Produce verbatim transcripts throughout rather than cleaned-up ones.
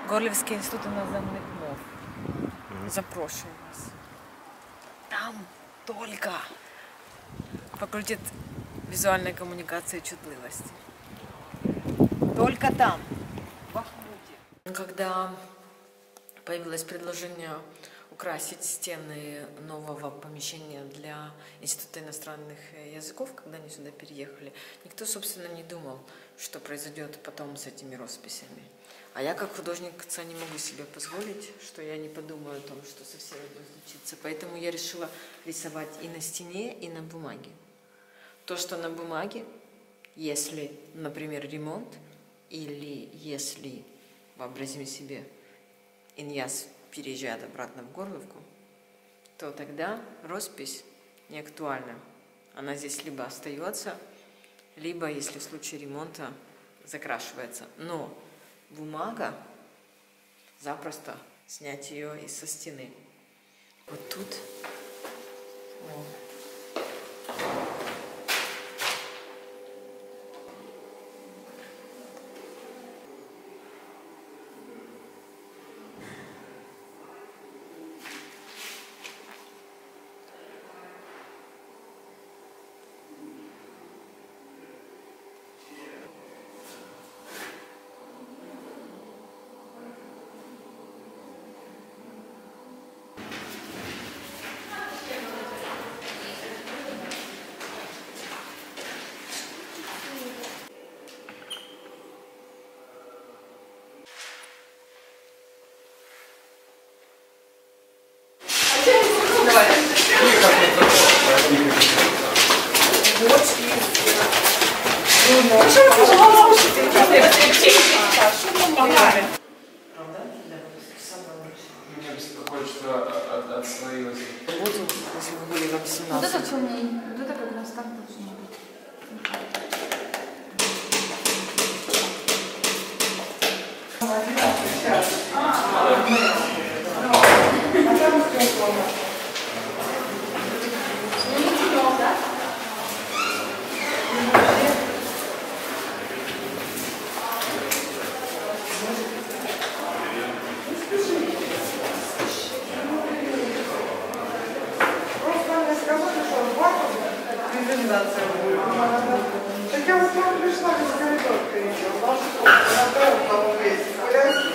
Горлівський інститут іноземних мов. Запрошую вас. Там только факультет визуальной коммуникации и чутливости. Только там, в Бахмуте. Когда появилось предложение украсить стены нового помещения для Института иностранных языков, когда они сюда переехали, никто, собственно, не думал, что произойдет потом с этими росписями. А я, как художница, не могу себе позволить, что я не подумаю о том, что со всеми будет случиться. Поэтому я решила рисовать и на стене, и на бумаге. То, что на бумаге, если, например, ремонт, или если, вообразим себе, Иньяс переезжает обратно в Горловку, то тогда роспись не актуальна. Она здесь либо остается, либо, если в случае ремонта, закрашивается. Но бумага, запросто снять ее и со стены. Вот тут. О. Меня беспокоит, что отслоилось. Вот, если вы были вам семнадцать. Вот это темнее. Вот это как раз так должно быть. Так я вот вам пришла, из коридорка видела, вашу на том, кого есть, гуляйте.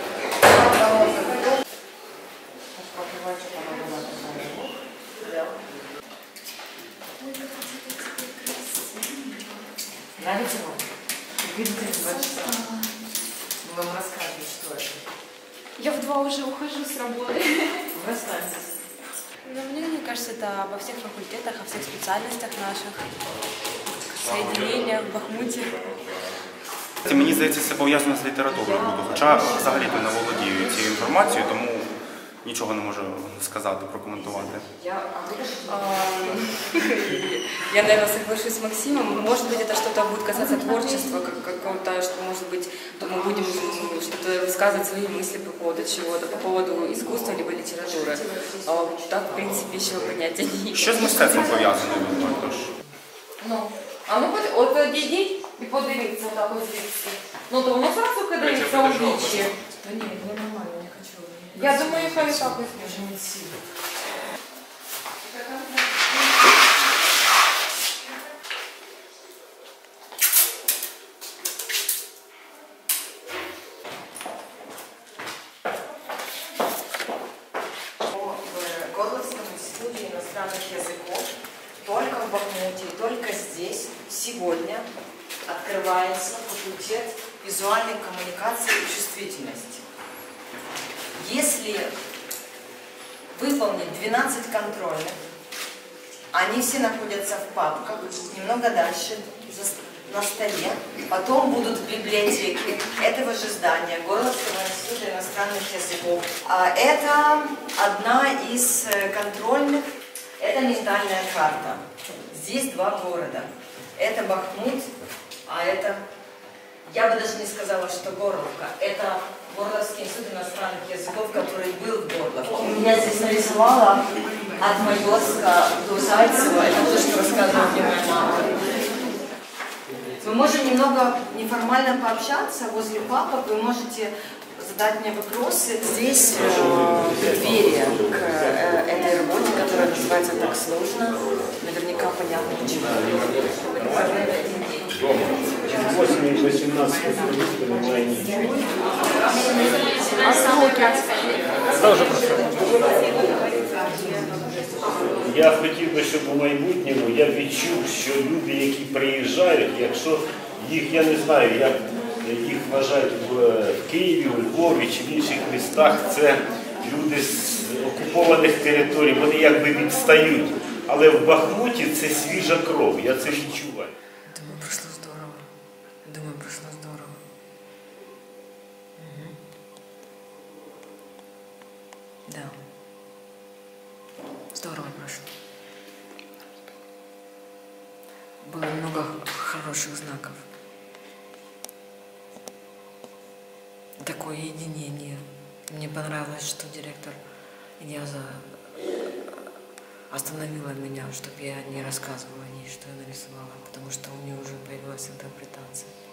Нравится вам? Видите, два часа. Мы вам рассказывали, что это. Я в два уже ухожу с работы. Вы останетесь. Но мне, мне кажется, это обо всех факультетах, о всех спеціальностях наших, соєдиненнях в Бахмуті. Мені здається, це пов'язано з літературою буде, хоча взагалі-то не володію цією інформацією, тому нічого не можу сказати, прокоментувати. Я, я, наверное, соглашусь с Максимом. Может быть, это что-то будет касаться творчества, как, какого-то, что, может быть, мы будем что-то высказывать свои мысли по поводу чего-то, по поводу искусства либо литературы. А так, в принципе, еще понятия не имею. Що з мистецтвом пов'язано? Ну, а ну, от підійдіть і подивіться так ось звідси. Ну, то воно зразу кидається у вічі. Да нет, мне нормально, я не хочу. Я думаю, хай так ось. Я же не сильно. В Горловском институте иностранных языков только в Бахмуте, только здесь сегодня открывается факультет визуальной коммуникации и чувствительности. Если выполнить двенадцать контрольных, они все находятся в папках, немного дальше на столе, потом будут в библиотеке этого же здания, Горловского института иностранных языков. Это одна из контрольных, это ментальная карта. Здесь два города. Это Бахмут, а это, я бы даже не сказала, что Горловка. Это Горловский институт иностранных языков, который был в Горловке. Я здесь нарисовала от Майорска до Зайцева. Это то, что рассказывала мне моя мама. Мы можем немного неформально пообщаться возле папок. Вы можете задать мне вопросы. Здесь э, преддверие к э, этой работе, которая называется «Так сложно». Наверняка понятно, почему. восемь и восемнадцать понимаю ничего. А сроки? Это вже про Я хотів би, щоб у майбутньому я відчув, що люди, які приїжджають, якщо їх, я не знаю, як їх вважають в, в Києві, у Львові чи в інших містах, це люди з окупованих територій, вони якби відстають. Але в Бахмуті це свіжа кров, я це відчуваю. Думаю, пройшло здорово. Думаю, пройшло здорово. Угу. Да. Здорово прошло. Было много хороших знаков. Такое единение. Мне понравилось, что директор Ильяза остановила меня, чтобы я не рассказывала о ней, что я нарисовала, потому что у нее уже появилась интерпретация.